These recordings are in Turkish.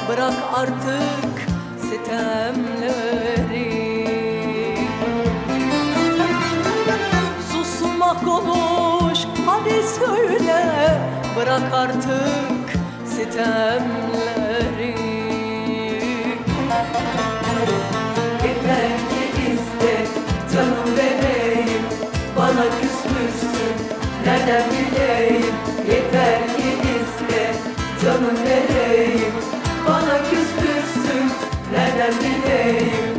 bırak artık sitemleri. Susma konuş hadi söyle, bırak artık sitemleri. Yeter ki iste, canım vereyim, bana küsmüşsün, nereden bileyim. Yeter ki iste, canım vereyim, bana küsmüşsün, nereden bileyim.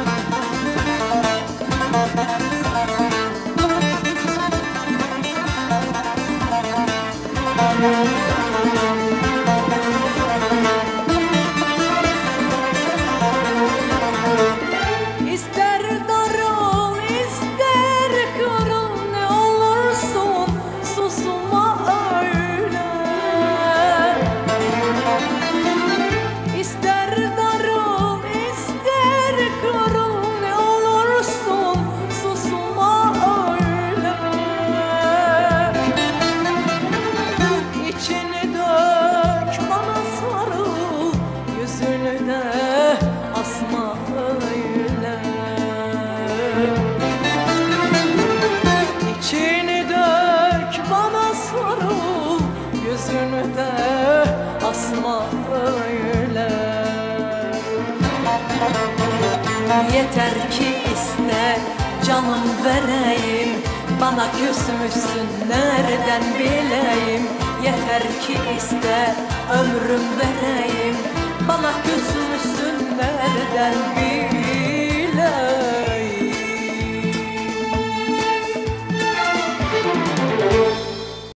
İster darıl, ister kırıl, ne olursun susma öyle. İster darıl, ister kırıl, ne olursun susma öyle. İçini dök bana sarıl, yüzünü de asma öyle. İçini dök bana sarıl, yüzünü de asma öyle. Yeter ki iste, canım vereyim, bana küsmüşsün, nereden bileyim. Yeter ki iste, ömrüm vereyim, bana küsmüşsün, nereden bileyim.